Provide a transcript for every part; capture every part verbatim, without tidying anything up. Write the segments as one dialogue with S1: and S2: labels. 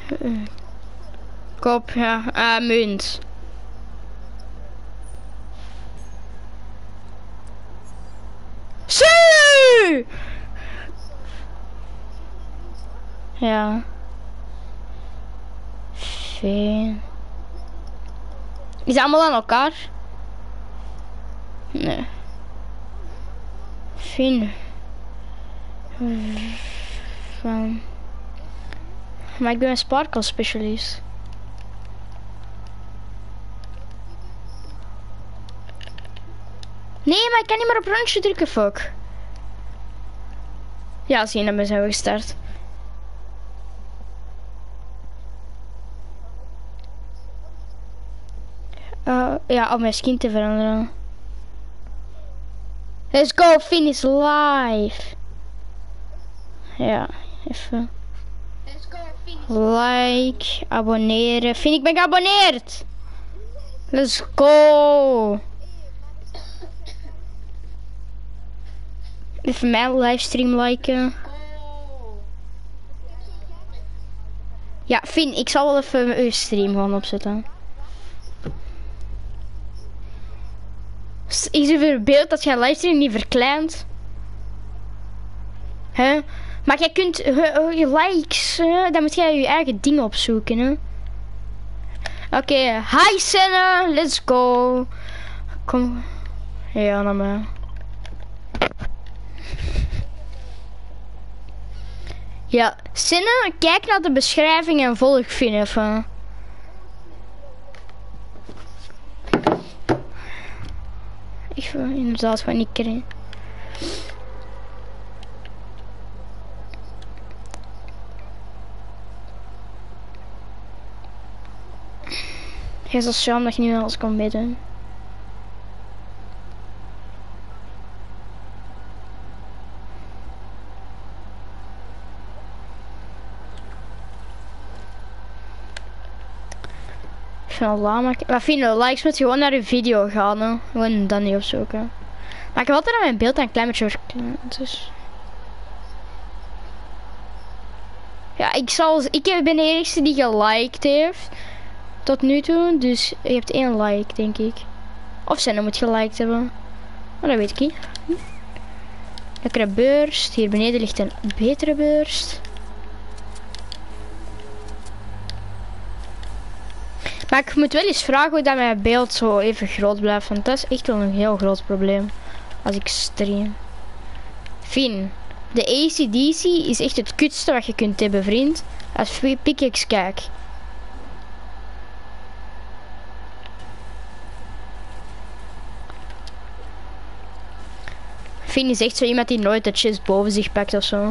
S1: Kop, ja. Ah, munt. Su! Ja. Fijn. Is het allemaal aan elkaar? Nee. Fijn. Van. Maar ik ben een sparkle specialist. Nee, maar ik kan niet meer op rondje drukken, fuck. Ja, zie je, dan zijn we gestart. Uh, ja, om mijn skin te veranderen. Let's go, finish live. Ja, even.
S2: Let's go, finish.
S1: Like, abonneren. Fien, ik ben geabonneerd. Let's go. Even mijn livestream liken.
S2: Go.
S1: Ja, Fien, ik zal wel even uw stream gewoon opzetten. Is er een beeld dat jij livestream niet verkleint? Hè? Maar jij kunt uh, je likes, uh, dan moet jij je eigen dingen opzoeken, hè? Oké, okay, hi Senna, let's go. Kom. Ja, naar mij. Ja, Senna, kijk naar de beschrijving en volg Fien even. Ik wil inderdaad gewoon niet krijgen. Het is al zo dat je niet alles kan bidden. Ik vind het lama. Wat vind je? Likes moet gewoon naar je video gaan, hè. Gewoon dan niet opzoeken. Maar ik heb altijd aan mijn beeld een klein beetje verkleund, dus. Ja, ik zal. Ik ben de enige die geliked heeft. Tot nu toe, dus je hebt één like, denk ik. Of zijn er moet geliked hebben. Maar dat weet ik niet. Lekkere burst. Hier beneden ligt een betere burst. Maar ik moet wel eens vragen hoe dat mijn beeld zo even groot blijft. Want dat is echt wel een heel groot probleem. Als ik stream. Fien. De A C D C is echt het kutste wat je kunt hebben, vriend. Als pickaxe kijk. Fien is echt zo iemand die nooit de chest boven zich pakt of zo.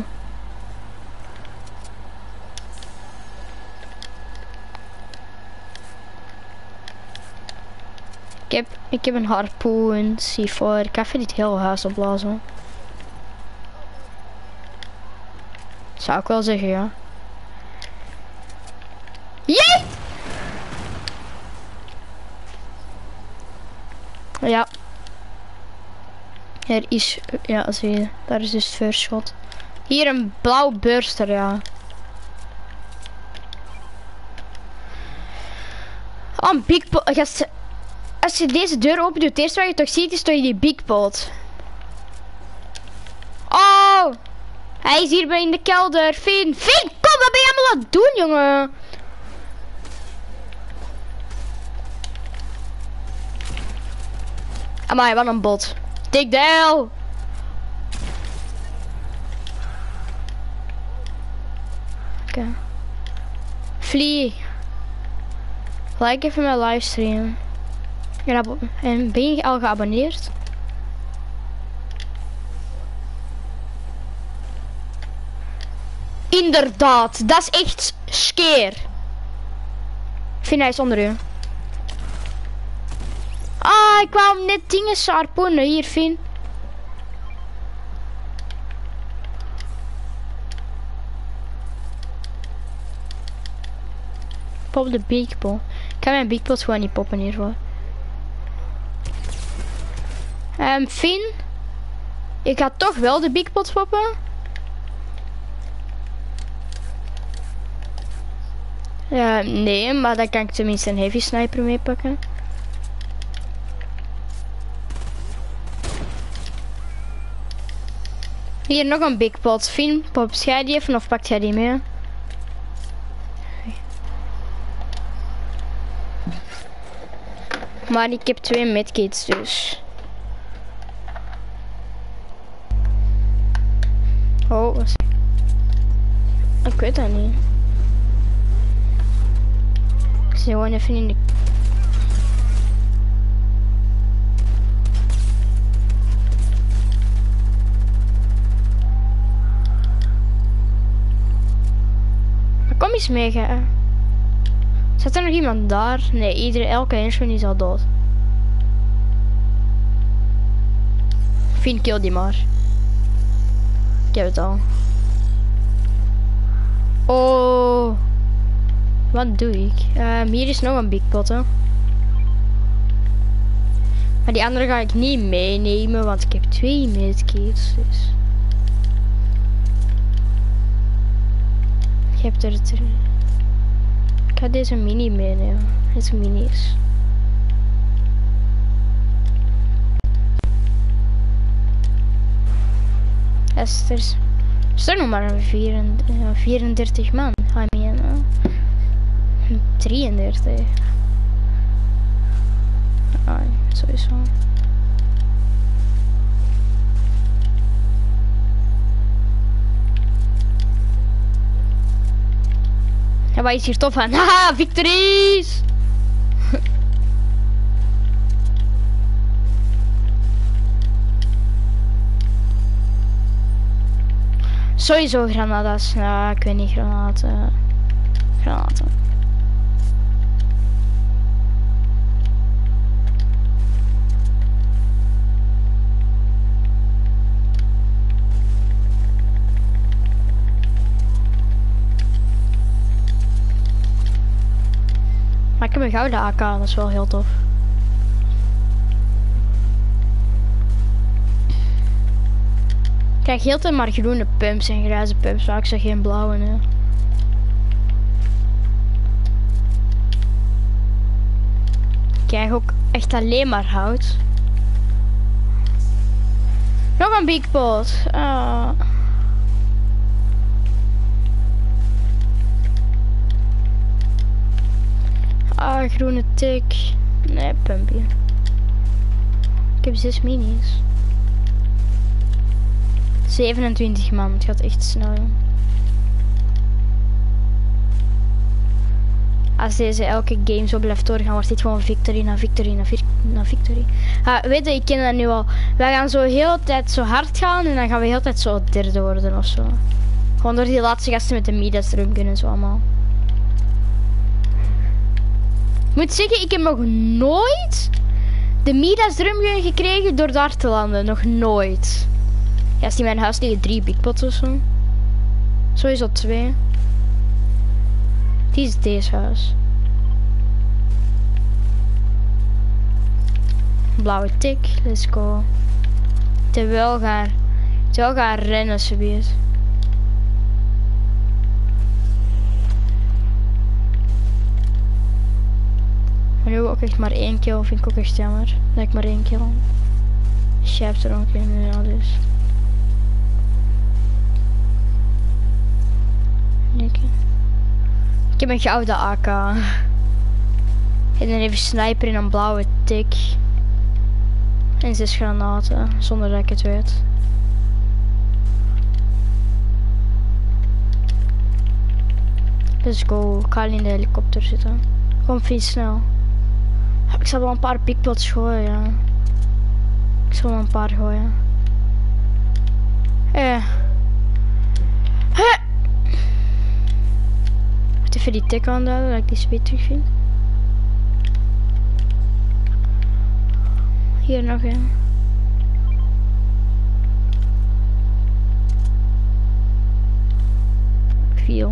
S1: Ik heb, ik heb een harpoen, C vier. Ik ga even dit hele huis opblazen. Zou ik wel zeggen, ja. Jee! Ja. Er is, ja, zie je, daar is dus het first shot. Hier een blauw burster, ja. Oh, een big pot. Als je deze deur open doet, het eerste wat je toch ziet is toch die big pot. Oh! Hij is hier bij in de kelder. Fien, Fien, kom, wat ben je allemaal aan het doen, jongen? Amai, wat een bot. Take down. Oké. Okay. Vlie. Like even mijn livestream. En ben je al geabonneerd? Inderdaad, dat is echt skeer. Vind hij is onder u. Ah, ik wou hem net dingen harpoenen. Hier, Fien. Pop de big pot. Ik kan mijn big pot gewoon niet poppen hiervoor. Um, Fien. Ik ga toch wel de big pot poppen. Ja, nee, maar dan kan ik tenminste een heavy sniper meepakken. Hier nog een big pot. Fien, pop jij die even of pakt jij die mee? Maar ik heb twee medkits dus. Oh, wat is... Ik weet dat niet. Ik zit gewoon even in de... Kom eens mee, hè. Zit er nog iemand daar? Nee, iedereen, elke henchman is al dood. Fien, kill die maar. Ik heb het al. Oh. Wat doe ik? Um, hier is nog een big pot, hè. Maar die andere ga ik niet meenemen, want ik heb twee medkits, dus. Je hebt er het er. Ik ga deze mini meenemen. Deze minis. Esther. Er zijn nog maar een vierendertig man. I mean, uh, drieëndertig. Ah, sowieso. Ja, wat is hier tof aan? Haha, victories! Sowieso granadas. Ja, ik weet niet, granaten. Granaten. Maar ik heb een gouden A K, dat is wel heel tof. Ik krijg heel tijd maar groene pumps en grijze pumps, maar ik zeg geen blauwe. Nee. Ik krijg ook echt alleen maar hout. Nog een big pot. Ah. Ah, groene tik. Nee, pumpje. Ik heb zes minis. zevenentwintig man, het gaat echt snel. Als deze elke game zo blijft doorgaan, wordt dit gewoon victory na victory na, vic na victory. Ah, weet je, ik ken dat nu al. Wij gaan zo heel de tijd zo hard gaan en dan gaan we heel de tijd zo derde worden of zo. Gewoon door die laatste gasten met de Midas Drumgun en zo allemaal. Ik moet zeggen, ik heb nog nooit de Midas Drumgun gekregen door daar te landen. Nog nooit. Ja, als die mijn huis liggen drie big pots of zo. Sowieso twee. Die is deze huis. Blauwe tik, let's go. Terwijl gaan, terwijl gaan rennen, subiet. Maar nu ook echt maar één kill, vind ik ook echt jammer. Dat ik maar één kill. Jij hebt er ook in, ja, dus. Ik heb een gouden A K. En dan even sniper in een blauwe tik. En zes granaten, zonder dat ik het weet. Let's go. Ik ga in de helikopter zitten. Kom fiets snel. Ik zal wel een paar pickpots gooien, ja. Ik zal wel een paar gooien. Eh. Huh. Even die tik aanduiden, dat ik die speed terug vind. Hier nog een. Veel.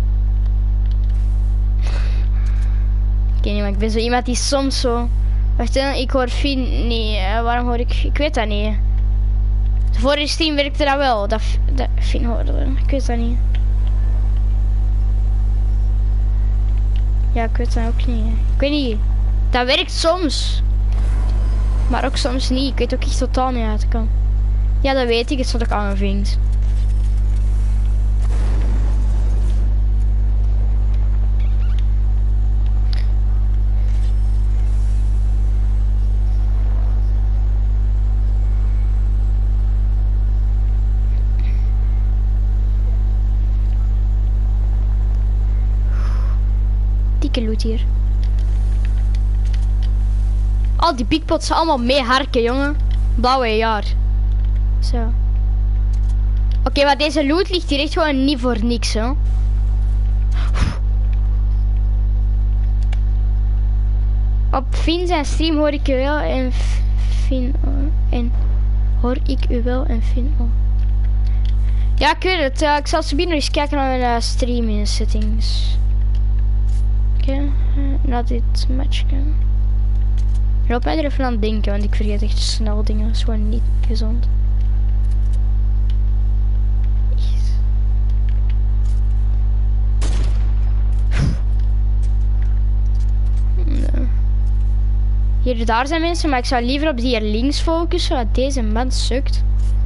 S1: Ik weet niet, maar ik ben zo iemand die soms zo... Wacht even, ik hoor Fien niet. Uh, waarom hoor ik... Ik weet dat niet. De vorige stream werkte dat wel. Dat, dat Fien hoorde. Ik weet dat niet. Ja, ik weet dat ook niet. Ik weet niet. Dat werkt soms. Maar ook soms niet. Ik weet ook echt totaal niet uit kan. Ja, dat weet ik. Het staat ook aangevinkt. Dikke loot hier. Al die bigpots zijn allemaal mee harken, jongen. Blauwe jaar. Zo. Oké, okay, maar deze loot ligt hier echt gewoon niet voor niks, hè. Op Finn zijn stream hoor ik u wel en Finn en hoor ik u wel en Finn ook. Ja, ik weet het. Uh, ik zal zo nog eens kijken naar mijn uh, stream in settings. Oké, okay. uh, naar dit matchje. Ik loop mij er even aan denken, want ik vergeet echt snel dingen. Dat is gewoon niet gezond. Nee. Hier, daar zijn mensen, maar ik zou liever op die hier links focussen, want deze man sukt.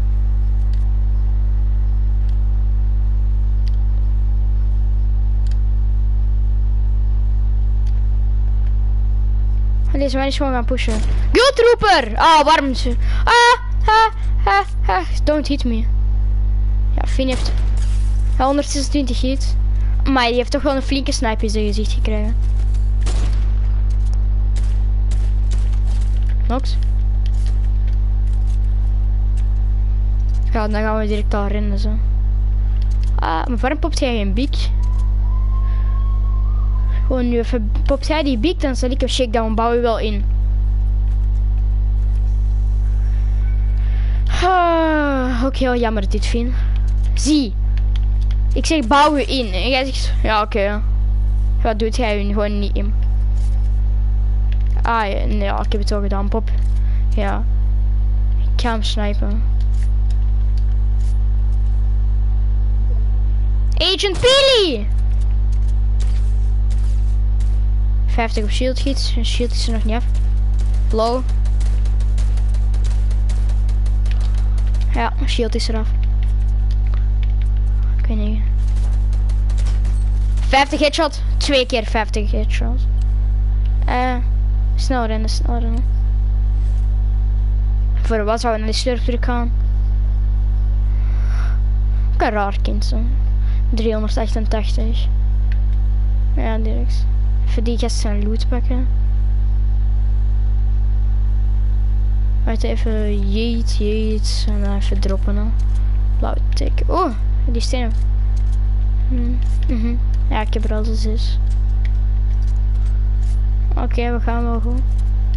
S1: Deze man is gewoon gaan pushen. Guildtrooper! Ah, oh, warm. Ah, ha, ha, ha. Don't hit me. Ja, Finn heeft ja, honderdzesentwintig hit. Maar die heeft toch wel een flinke snipe in zijn gezicht gekregen. Nox. Ja, dan gaan we direct al rennen zo. Ah, maar waarom popt jij geen big? Gewoon nu even popt jij die big, dan zal ik een shakedown bouwen wel in. Ah, ook heel jammer dit, Finn. Zie. Ik zeg bouwen in. En jij zegt, ja oké. Okay. Wat doet jij nu gewoon niet in? Ah ja, nee, ja, ik heb het al gedaan, pop. Ja. Ik ga hem snipen. Agent Peely! vijftig op shield hits. Shield is er nog niet af. Low. Ja, shield is eraf. Ik weet niet. vijftig headshot. Twee keer vijftig headshot. Eh, uh, snel rennen, snel rennen. Voor wat zou we naar de slurpdruk gaan? Ook een raar kind zo. driehonderdachtentachtig. Ja, direct. Even die gast zijn loot pakken. Wacht even, jeet, jeet. En dan even droppen. Hè. Blauwe tik. Oh, die stenen. Mm -hmm. Ja, ik heb er al de zes. Oké, okay, we gaan wel goed.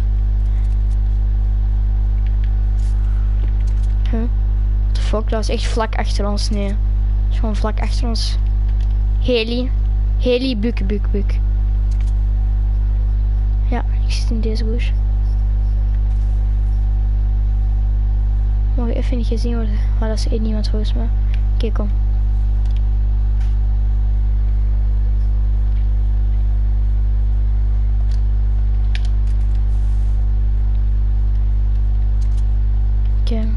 S1: Huh? What the fuck, dat is echt vlak achter ons. Nee, dat is gewoon vlak achter ons. Heli. Heli, buk, buk, buk. Ja, ik zit in deze bush. Mogen even niet gezien worden. Maar dat is één niemand volgens mij. Oké, okay, kom. Oké. Okay.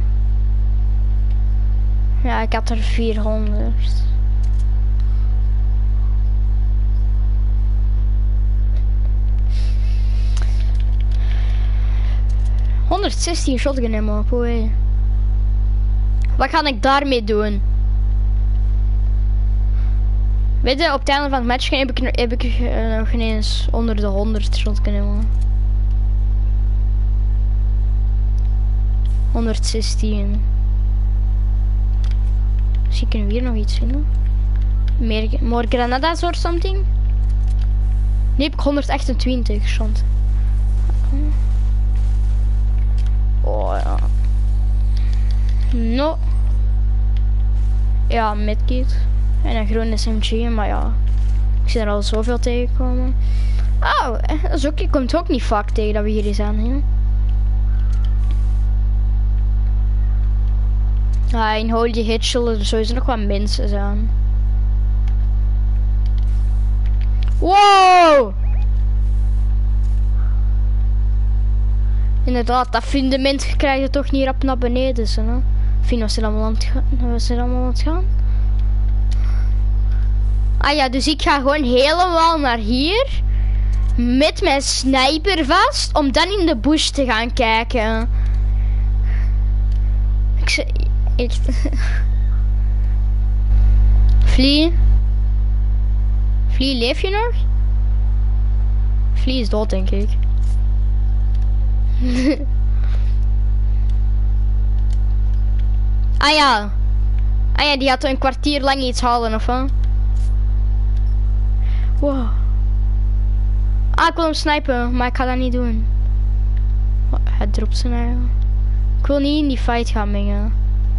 S1: Ja, ik had er vierhonderd. honderdzestien shotgun ammo, boy. Wat ga ik daarmee doen? Weet je, op het einde van het match heb ik, heb ik uh, nog ineens onder de honderd shotgun ammo. honderdzestien. Misschien kunnen we hier nog iets vinden. Meer, more granadas or something? Nu heb ik honderdachtentwintig shot. Oh ja. No. Ja, medkit. En een groene S M G, maar ja. Ik zie er al zoveel tegenkomen. Oh, dat is ook, je komt ook niet vaak tegen dat we hier eens aan hebben. Ja, in Holy Hit zullen er sowieso nog wat mensen zijn. Wow! Inderdaad, dat fundament krijg je toch niet rap naar beneden. Zo, hè? Fien, was er allemaal aan het gaan? Was er allemaal aan het gaan? Ah ja, dus ik ga gewoon helemaal naar hier. Met mijn sniper vast. Om dan in de bush te gaan kijken. Ik zeg... Echt... Vlie? Vlie, leef je nog? Vlie is dood, denk ik. Ah ja. Ah ja, die had een kwartier lang iets halen, of wat? Wow. Ah, ik wil hem snipen, maar ik ga dat niet doen. Oh, hij dropt zijn eigen. Ik wil niet in die fight gaan mengen.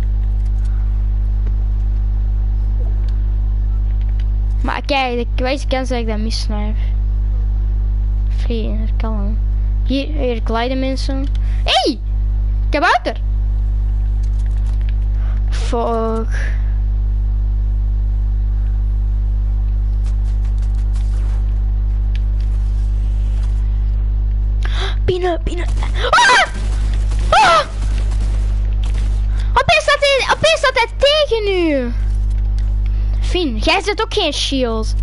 S1: Maar kijk, ik wijze kans dat ik dat missnijp. Vlie, dat kan wel. Hier, hier glijden mensen. Hey! Kabouter! Fuck. Binnen, binnen. Ah! Ah! Opeens staat hij, opeens staat hij tegen u. Fien, jij zet ook geen shield.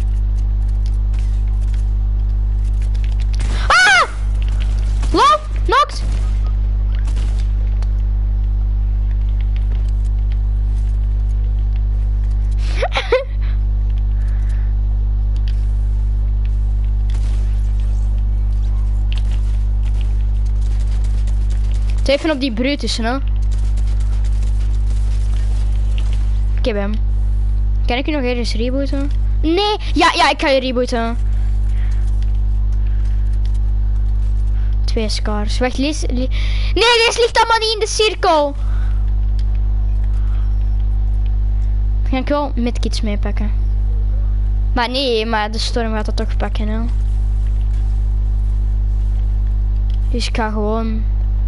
S1: Ah! Low, knocked. Even op die Brutus, hè. Ik heb hem. Kan ik je nog ergens rebooten? Nee! Ja, ja, ik ga je rebooten. Twee scars. Wacht, lees... Le nee, deze ligt allemaal niet in de cirkel. Dan ga ik wel medkits meepakken. Maar nee, maar de storm gaat dat toch pakken, hè. Dus ik ga gewoon...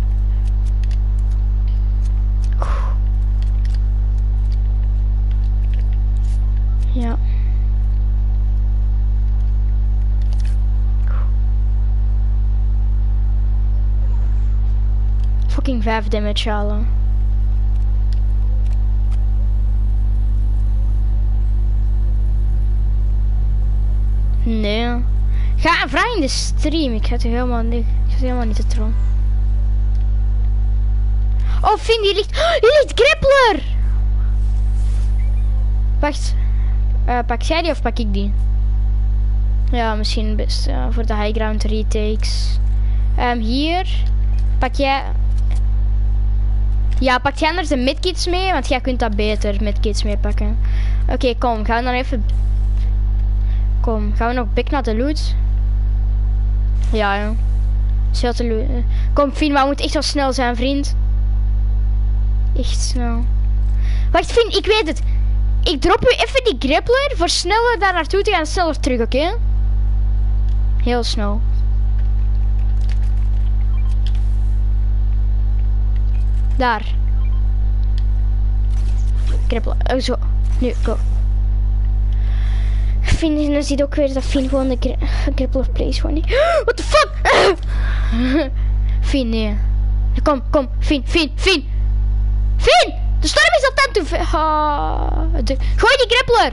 S1: Ja. Fucking vijf damage halen. Nee. Ga vraag in de stream. Ik ga het helemaal niet. Ik ga het helemaal niet te tron. Oh, Fien, die ligt. Oh, die ligt grappler! Wacht. Uh, pak jij die of pak ik die? Ja, misschien best uh, voor de high ground retakes. Um, hier. Pak jij... Ja, pak jij anders de medkits mee, want jij kunt dat beter medkits meepakken. Oké, okay, kom, gaan we dan even... Kom, gaan we nog back naar de loot? Ja, ja. Zet de loot. Kom, Fien, maar we moeten echt wel snel zijn, vriend. Echt snel. Wacht, Fien, ik weet het. Ik drop u even die grappler voor sneller daar naartoe te gaan en sneller terug, oké? Okay? Heel snel. Daar. Grappler. Oh, zo. Nu, go. Fien, dan ziet ook weer dat Fien gewoon de gra grappler plays gewoon niet. What the fuck? Fien, nee. Kom, kom. Fien, Fien, Fien. Fien! De storm is altijd te ver. Ah, de... Gooi die grappler!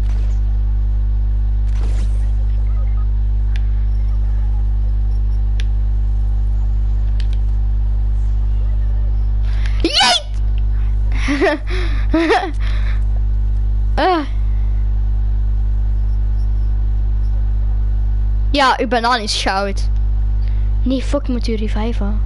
S1: Jeet! uh. Ja, uw banaan is goud. Nee, fuck, moet u reviven.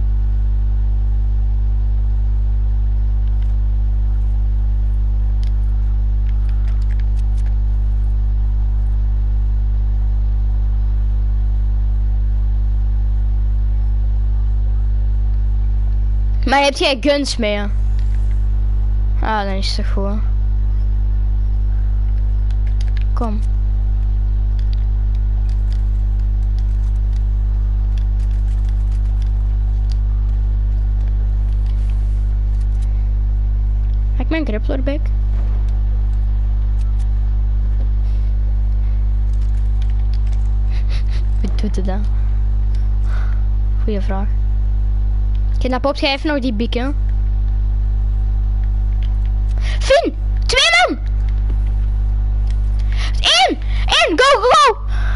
S1: Maar heb jij guns mee? Ah, dan is het toch goed. Kom. Maak mijn grappler back. Hoe doet het dan? Goeie vraag. Kidnapopt, ga even nog die bieken. Finn! Twee man! Eén! Eén! Go, go, go!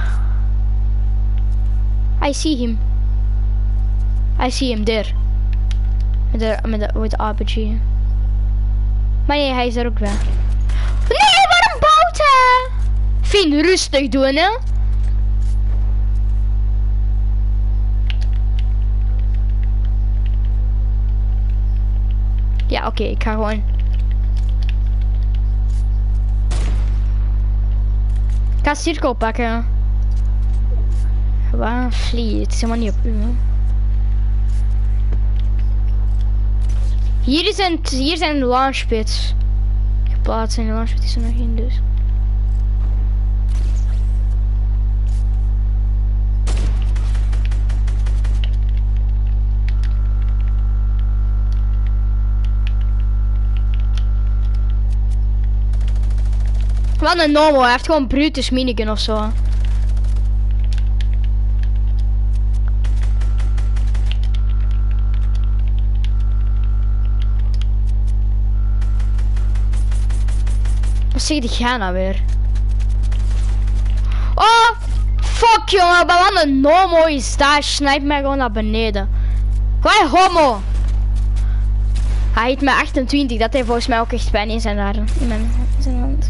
S1: I see him. I see him there. Met de, met de, met de R P G. Maar nee, hij is er ook bij. Nee, waarom bouwt hij? Finn, rustig doen, hè. Ja, oké, okay, ik ga gewoon. Ik ga cirkel pakken. Waar vlieg? Het is helemaal niet op u, hè. Hier, is een, hier zijn de launchpits geplaatst en de launchpit is er nog in, dus. Wat een normal, hij heeft gewoon Brutus minigun of zo. Wat zeg je ga nou weer? Oh, fuck jongen, wat een normal is daar. Snipe mij gewoon naar beneden. Wij homo. Hij heeft mij achtentwintig, dat heeft volgens mij ook echt pijn in zijn haren. In mijn, in zijn hand.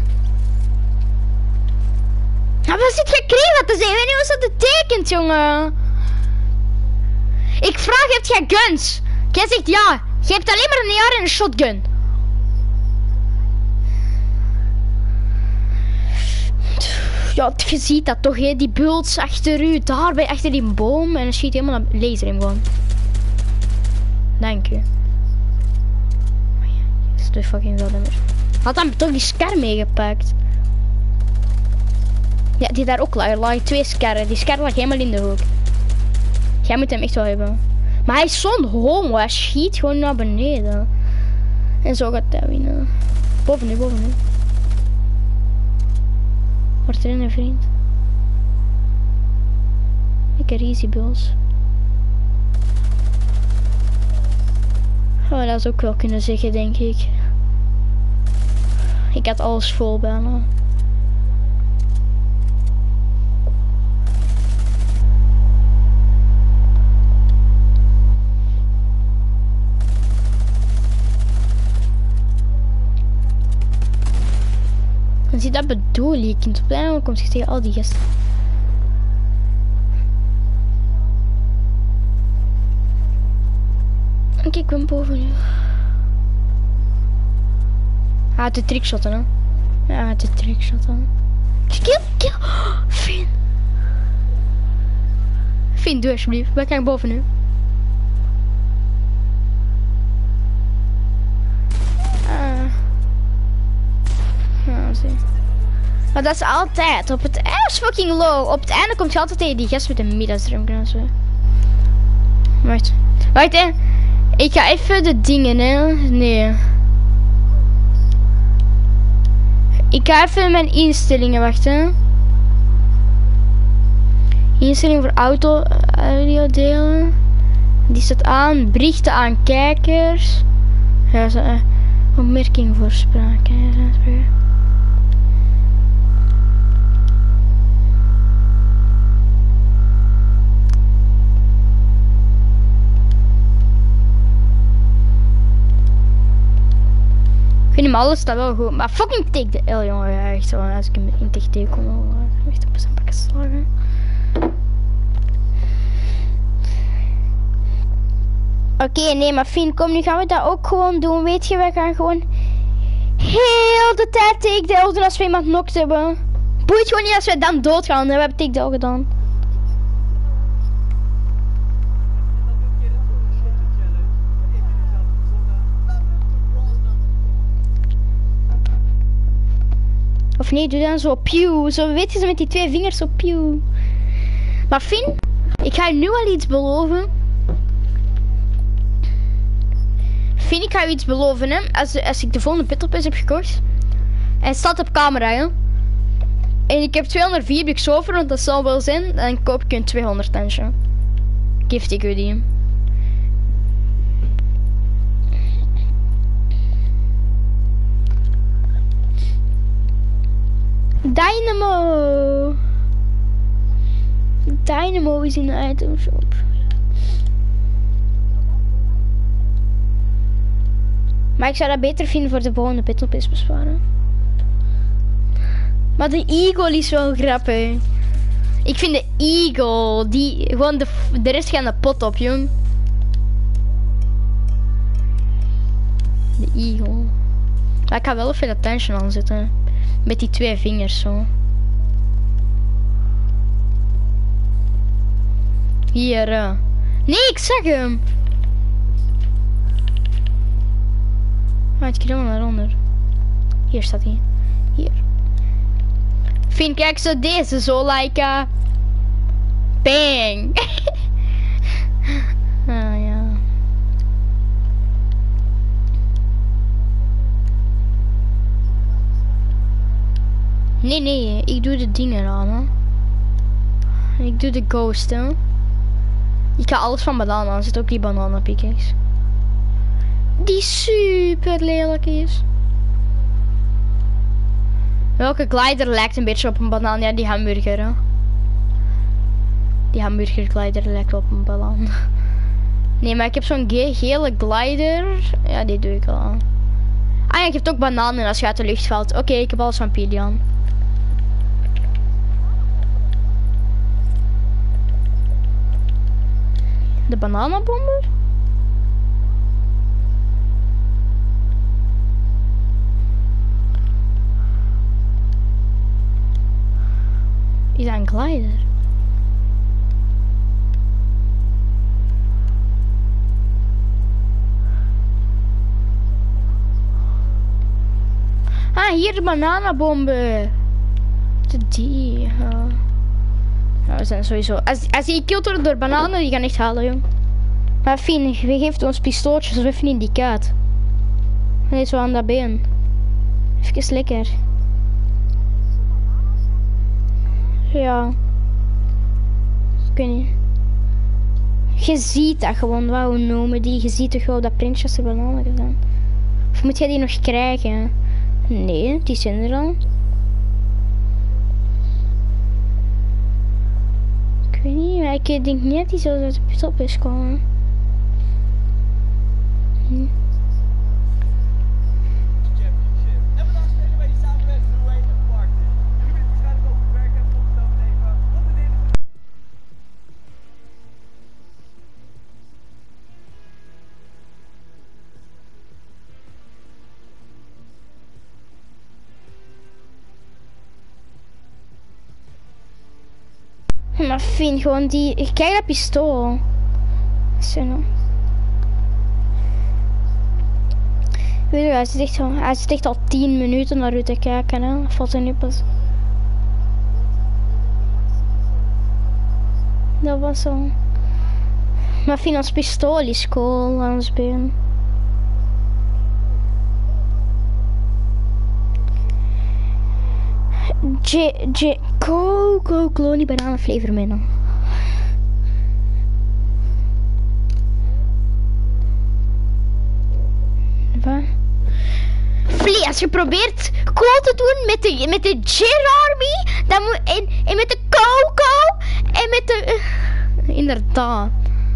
S1: Maar wat zit je kreeg te zeggen? Ik weet niet hoe ze dat betekent, jongen. Ik vraag, heb jij guns? Jij zegt ja. Je hebt alleen maar een jaar en een shotgun. Ja, je ziet dat toch, hè? Die bults achter u, daar bij achter die boom. En dan schiet helemaal een laser in gewoon. Dank u. Oh ja, is de fucking wilde meer. Had dan toch die Scar meegepakt? Ja, die daar ook lag. Er lagen twee Scarren. Die Scar lag helemaal in de hoek. Jij moet hem echt wel hebben. Maar hij is zo'n homo. Hij schiet gewoon naar beneden. En zo gaat hij winnen. Boven nu, boven nu. Wordt erin een vriend. Lekker easy bills. Oh, dat zou ik wel kunnen zeggen, denk ik. Ik had alles vol bijna. En zie, dat bedoel ik. In het plein komt je tegen al die gasten. Kijk, ik ben boven nu. Hij had de trickshotten, hè? Ja, hij had de trickshotten. Kill, kill. Oh, Finn. Finn, doe alsjeblieft. Wij kijken boven nu. Ah. Ja, zie. Maar dat is altijd. Op het einde is fucking low. Op het einde komt je altijd tegen die gast met een middenstream. Wacht. Wacht, hè. Ik ga even de dingen, hè. Nee. Ik ga even mijn instellingen wachten. Instellingen voor auto, audio delen. Die staat aan. Berichten aan kijkers. Ja, zo, uh, opmerking voor spraak. Ik vind hem alles staat wel goed, maar fucking take de L, jongen. Ja, echt zo, als ik hem in tech tegenkom, dan echt op zijn pakken slagen. Oké, okay, nee, maar Fien, kom, nu gaan we dat ook gewoon doen. Weet je, wij gaan gewoon heel de tijd take de L doen als we iemand knokt hebben. Boeit gewoon niet als wij dan doodgaan, we hebben take de L gedaan. Of nee, doe dan zo pew. Zo weet je, zo met die twee vingers zo pew. Maar Fien, ik ga je nu al iets beloven. Fien, ik ga je iets beloven, hè. Als, als ik de volgende Battle Pass heb gekocht. En het staat op camera, hè. En ik heb tweehonderdvier bucks over, want dat zal wel zijn. Dan koop ik een tweehonderd tensje. Gift ik u die. Dynamo. Dynamo is in de item shop. Maar ik zou dat beter vinden voor de volgende Battle Pass besparen. Maar de Eagle is wel grappig. Ik vind de Eagle, die gewoon de, de rest gaan de pot op, jong. De Eagle. Maar ik ga wel even de tension aanzetten. Met die twee vingers zo. Hier. Uh. Nee, ik zag hem. Ah, het helemaal naar onder. Hier staat hij. Hier. Vind kijk zo deze zo like uh, bang. Ah ja. Nee nee, ik doe de dingen aan hè. Ik doe de ghost hè. Ik ga alles van banaan aan, zit ook die banana pickaxe. Die super lelijk is. Welke glider lijkt een beetje op een banaan? Ja, die hamburger. Hè? Die hamburger glider lijkt op een banaan. Nee, maar ik heb zo'n ge gele glider. Ja, die doe ik al aan. Ah ja, je hebt ook bananen als je uit de lucht valt. Oké, okay, ik heb alles van Pilian. De bananenbomber? Is dat een glider? Ah, hier de bananenbomben. De die. Uh. Ja, we zijn sowieso. Als, als die killt worden door bananen, die gaan echt halen, jong. Maar Fien, we geeft ons pistooltjes, zo even in die kaart. Nee, zo aan dat been. Even lekker. Ja. Ik weet niet. Je ziet dat gewoon, wat we noemen die. Je ziet toch wel dat prinsjes er bananen gedaan. Of moet jij die nog krijgen? Nee, die zijn er al. Ik weet niet, maar ik denk niet dat die zo uit de put op is komen. Hm. Maar vind gewoon die. Kijk dat pistool. Zo nou. Weet je, hij zit echt al, hij zit echt al tien minuten naar u te kijken, hè. Valt er nu pas. Dat was al. Maar vind ons pistool is cool aan ons been. J, J, go, go, Clony banana flavor middel. Wat? Flea, als je probeert cool te doen met de, met de J-Army, dan moet, en, en met de Coco, en met de, uh, inderdaad.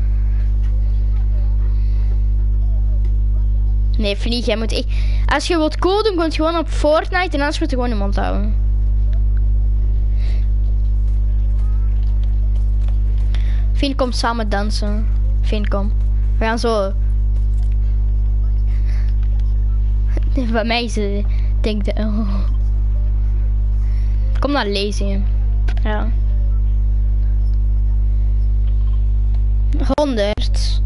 S1: Nee, Flea, jij moet echt, als je wilt cool doen, kun je gewoon op Fortnite en anders moet je gewoon in mond houden. Fien, kom samen dansen. Fien, kom. We gaan zo. Bij mij is het. Denk de. Oh. Kom naar lezen. Ja. honderd.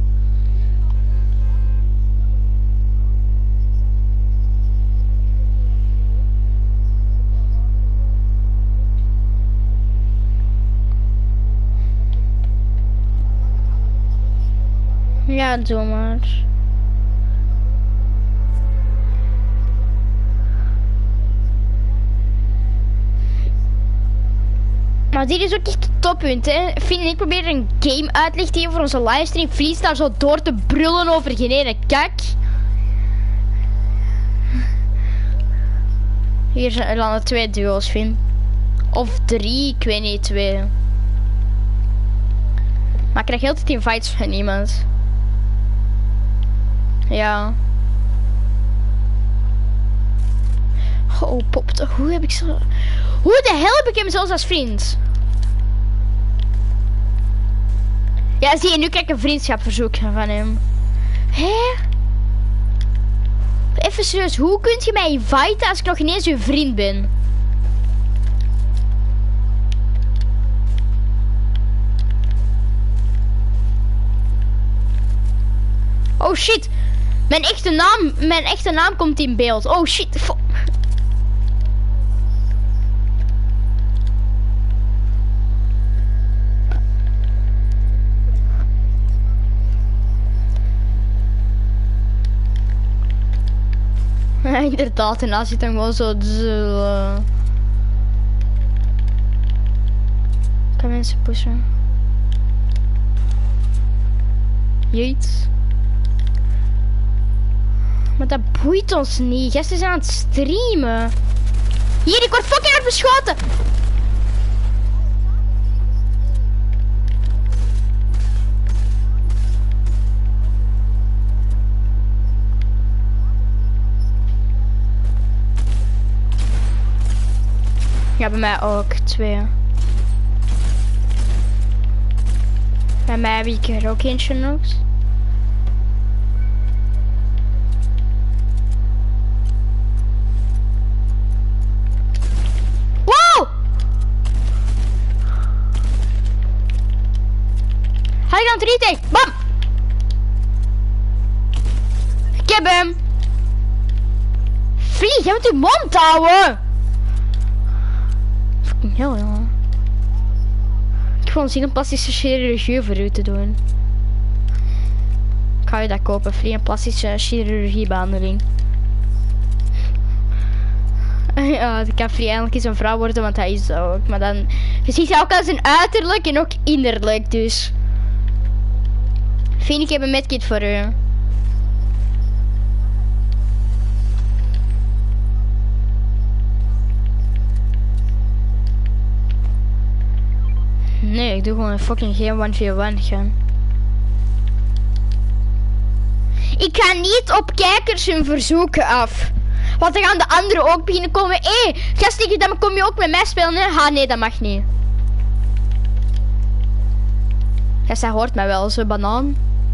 S1: Ja, doe maar. Maar dit is ook echt het toppunt, hè. Fien en ik proberen een game uitleg te geven voor onze livestream. Vlies daar zo door te brullen over geen ene kak. Hier zijn er dan twee duo's, vind. Of drie, ik weet niet, twee. Maar ik krijg heel de tijd invites van iemand. Ja. Oh, pop, hoe heb ik zo... Hoe de hel heb ik hem zelfs als vriend? Ja, zie je, nu krijg ik een vriendschapverzoek van hem. Hé? Even serieus, hoe kun je mij inviten als ik nog ineens uw vriend ben? Oh shit. Mijn echte naam, mijn echte naam komt in beeld. Oh shit. Fo Inderdaad, en dan zit dan gewoon zo... Uh... Kan mensen pushen? Jeet. Maar dat boeit ons niet. Gasten zijn aan het streamen. Hier, ik word fucking hard beschoten. Ja, bij mij ook. Twee. Bij mij heb ik er ook eentje nog. Wow! Had ik dan drie tegen? Bam! Ik heb hem. Vlieg, jij moet uw mond houden. Fucking hell, jongen. Ik wil zien een plastische chirurgie voor u te doen. Ik ga je dat kopen, vriend, een plastische chirurgiebehandeling. Ja, ik kan vrij eindelijk eens een vrouw worden, want hij is zo ook. Maar dan, je ziet hij ook als een uiterlijk en ook innerlijk, dus. Vind ik heb een medkit voor u. Nee, ik doe gewoon een fucking geen one v one gaan. Ik ga niet op kijkers hun verzoeken af. Want dan gaan de anderen ook beginnen komen. Hé, hey, gasten, dan kom je ook met mij spelen, hè? Ha, nee, dat mag niet. Gast, hij hoort mij wel, zo banaan.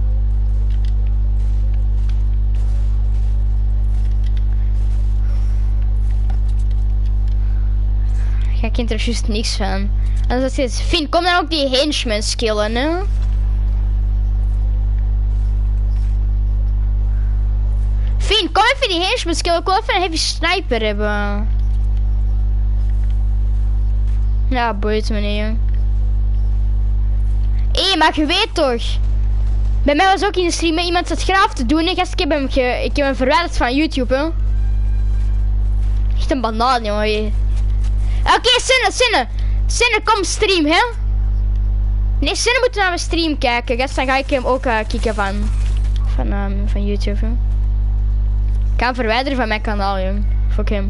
S1: Jij kent er juist niks van. En dat is Finn, kom dan ook die henchman skillen, hè? Finn, kom even die henchman skillen. Ik wil even een heavy sniper hebben. Ja, boeit me niet, jong. Hé, hey, maar je weet toch. Bij mij was ook in de stream iemand het graaf te doen. En gast, ik heb hem, ge ik heb hem verwijderd van YouTube, hè. Echt een banaan, jongen. Oké, okay, Sinne, Sinne. Sinne, kom stream, hè? Nee, Sinne moet naar mijn stream kijken. Gast, dan ga ik hem ook uh, kijken van, van, um, van YouTube, hè. Ik ga hem verwijderen van mijn kanaal, jong. Fuck hem.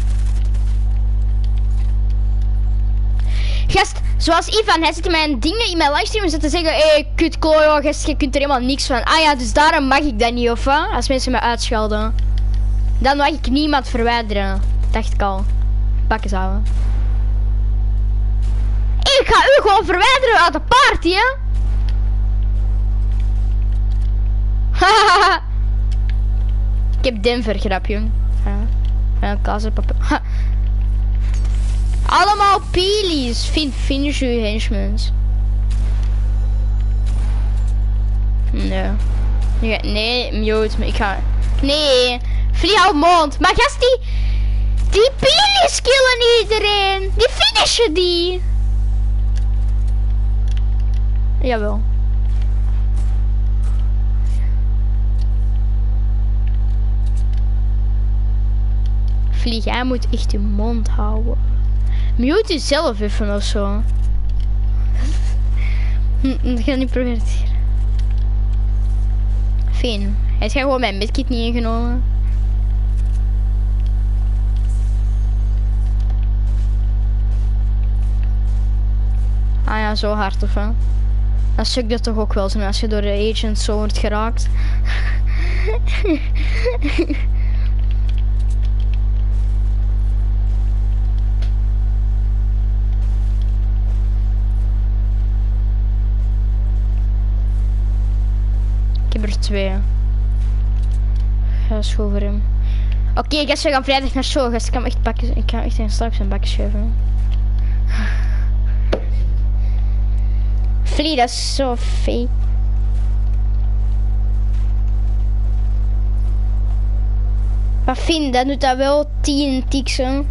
S1: Gast, zoals Ivan, hij zit in mijn dingen in mijn livestream en zit te zeggen, hé, hey, kut klojo, gast, je kunt er helemaal niks van. Ah ja, dus daarom mag ik dat niet, of wat? Als mensen me uitschelden. Dan mag ik niemand verwijderen. Dacht ik al. Bakken zouden. Ik ga u gewoon verwijderen uit de party, hè? Hahaha. Ik heb Denver grap, jong. Ja, kazenpapier. Allemaal peelies. Fin finish uw henchmans. Nee. Nee, nee, mute. Ik ga... Nee. Vlieg uit mond. Maar gast, die... Die peelies killen iedereen. Die finishen die. Jawel. Vlieg, jij moet echt je mond houden. Mute jezelf even of zo. Ik ga niet proberen het hier. Fijn. Hij heeft gewoon mijn medkit niet ingenomen. Ja, zo hard of wel. Dan sukt het toch ook wel zo als je door de agent zo wordt geraakt. Ik heb er twee. Ja, is goed voor hem. Oké, okay, gast, we gaan vrijdag naar show. Gast, ik kan hem echt bakken. Ik kan echt een straks een bakje schuiven. Vlie, dat is zo fake. Maar Finn, dat doet dat wel tien tiksen.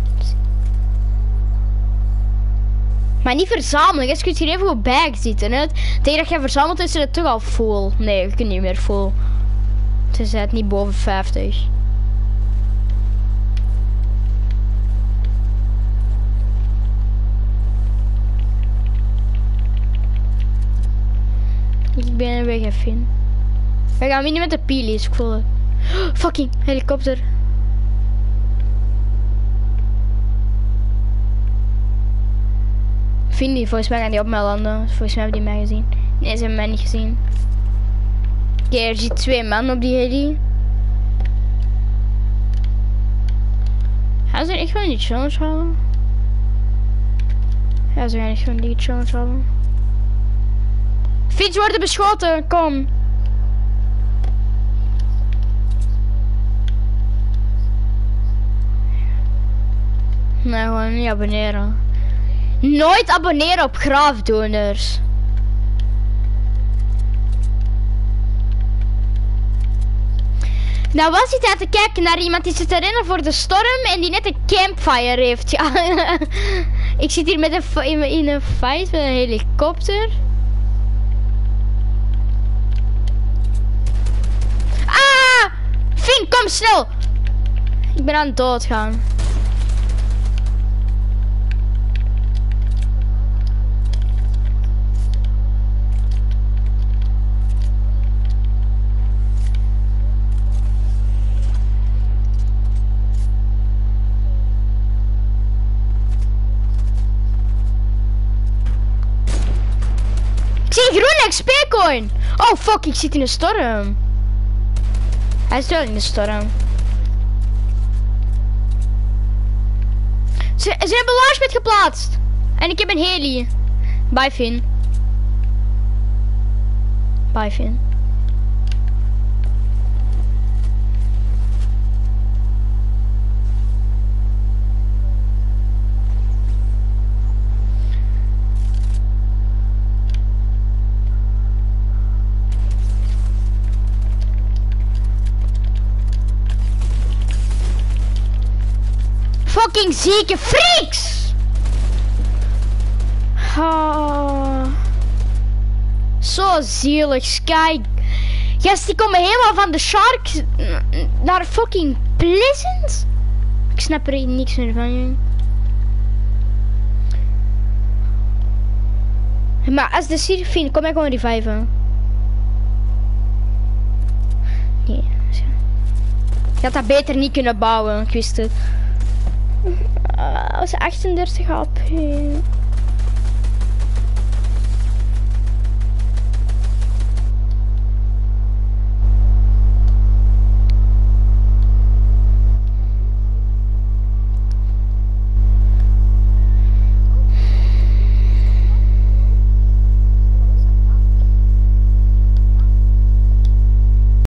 S1: Maar niet verzamelen, je kunt hier even op bij zitten. Hè? Tegen dat je verzamelt is het toch al vol. Nee, je kunt niet meer vol. Het is het niet boven vijftig. Ik ben er weg, Finn. We gaan niet met de pilies, ik voel het. Oh, fucking helikopter. Finn, die volgens mij gaan die op mij landen. Volgens mij hebben die mij gezien. Nee, ze hebben mij niet gezien. Oké, okay, er zitten twee man op die heli. Gaan ze echt gewoon die challenge halen? Ja, ze gaan echt gewoon die challenge halen. Fiets worden beschoten, kom. Nee, gewoon niet abonneren. Nooit abonneren op graafdoners. Nou was hij aan te kijken naar iemand die zit te rennen voor de storm en die net een campfire heeft. Ja. Ik zit hier met een, in, in een fight met een helikopter. Ah! Finn, kom snel! Ik ben aan het doodgaan. Ik zie een groene X P-coin! Oh fuck, ik zit in een storm. Hij is wel in de storm. Ze, ze hebben launchpad geplaatst. En ik heb een heli. Bye Finn. Bye Finn. Fucking zieke freaks! Oh. Zo zielig, Sky. Yes, die komen helemaal van de Sharks naar fucking Pleasant. Ik snap er niks meer van, jong. Maar als de Siri vindt, kom ik gewoon reviven. Nee. Je had dat beter niet kunnen bouwen, ik wist het. Uh, was achtendertig H P.